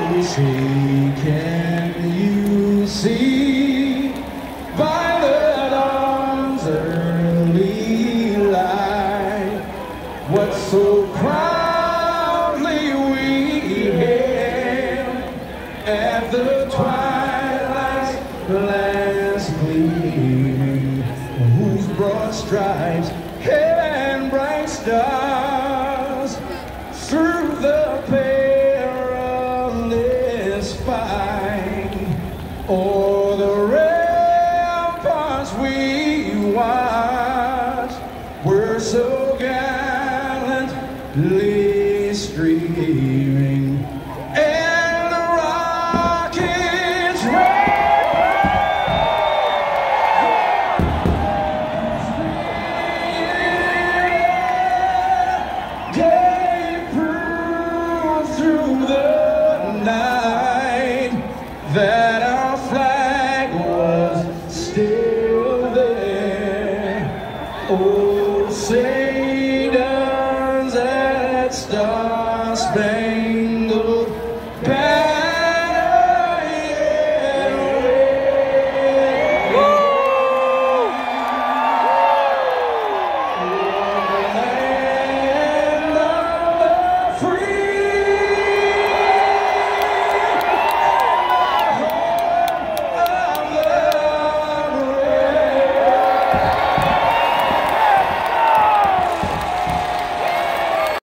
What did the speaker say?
Say, can you see by the dawn's early light what so proudly we hailed at the twilight's last gleaming, whose broad stripes and bright stars through the perilous fight o'er the ramparts we watched were so gallantly streaming, and the rockets gave proof through the night that our flag was still there. Oh, say